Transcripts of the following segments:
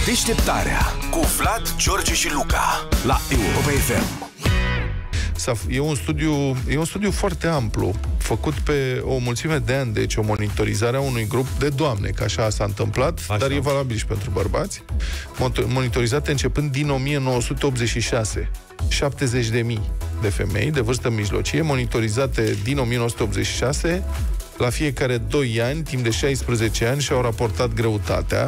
Deșteptarea cu Vlad, George și Luca la Europa FM. E un studiu foarte amplu, făcut pe o mulțime de ani, deci o monitorizare a unui grup de doamne, că așa s-a întâmplat, așa. Dar e valabil și pentru bărbați, monitorizate începând din 1986. 70.000 de femei de vârstă mijlocie, monitorizate din 1986, la fiecare 2 ani, timp de 16 ani, și-au raportat greutatea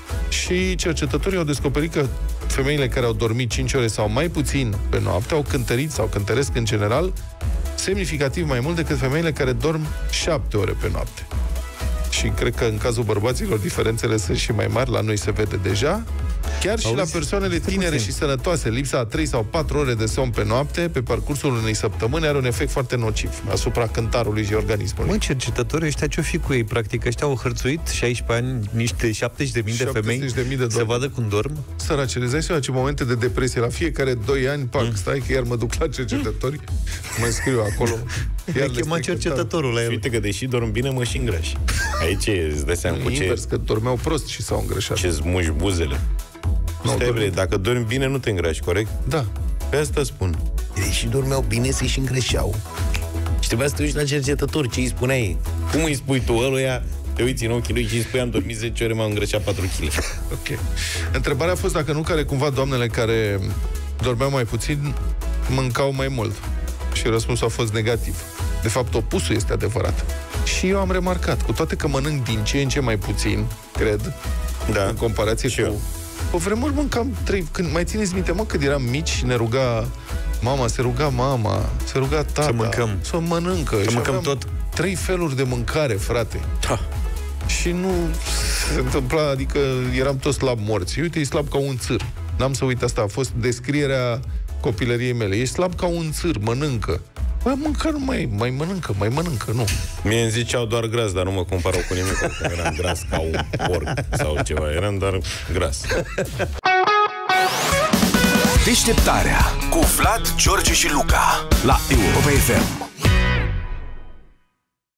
și cercetătorii au descoperit că femeile care au dormit 5 ore sau mai puțin pe noapte au cântărit sau cântăresc în general semnificativ mai mult decât femeile care dorm 7 ore pe noapte. Și cred că în cazul bărbaților diferențele sunt și mai mari, la noi se vede deja. Chiar și la persoanele tinere și sănătoase, lipsa a 3 sau 4 ore de somn pe noapte, pe parcursul unei săptămâni, are un efect foarte nociv asupra cântarului și organismului. Mă, cercetătorii ăștia ce-o fi cu ei? Practic, ăștia au hărțuit 16 ani niște 70.000 de femei să vadă cum dorm? Săracele, îți dai seama ce momente de depresie. La fiecare 2 ani, stai că iar mă duc la cercetători, mă scriu acolo. Iar chema cercetătorul la el. Uite că deși dorm bine, mă și îngrași. Aici îți dai seama cu ce... Invers, că dormeau prost și s-au îngrășat. Ce-ți muși buzele. Dacă dormi bine, nu te îngrași, corect? Da. Pe asta spun. Deși dormeau bine, se și îngrășeau. Și trebuia să te uiți la cercetători, ce îi spuneai? Cum îi spui tu ăluia? Te uiți în ochii lui și îi spui, am dormit 10 ore, m-am îngrășat 4 kg. Ok. Întrebarea a fost dacă nu care cumva doamnele care dormeau mai puțin mâncau mai mult. Și răspunsul a fost negativ. De fapt, opusul este adevărat. Și eu am remarcat, cu toate că mănânc din ce în ce mai puțin, cred, în comparație cu... Eu. Pe vremuri mâncam 3... Când mai țineți minte, când eram mici și ne ruga mama, se ruga tata. Să mâncăm. Să mănâncă. Să mâncăm tot. 3 feluri de mâncare, frate. Da. Și nu se întâmpla, adică eram toți slab morți. Uite, e slab ca un țâr. N-am să uit asta, a fost descrierea copilăriei mele. Ești slab ca un țâr, mănâncă. Bă, mâncă, nu mai mănâncă, nu. Mie îmi ziceau doar gras, dar nu mă comparau cu nimic, că eram gras ca un porc sau ceva, eram doar gras. Deșteptarea cu Vlad, George și Luca la Europa FM.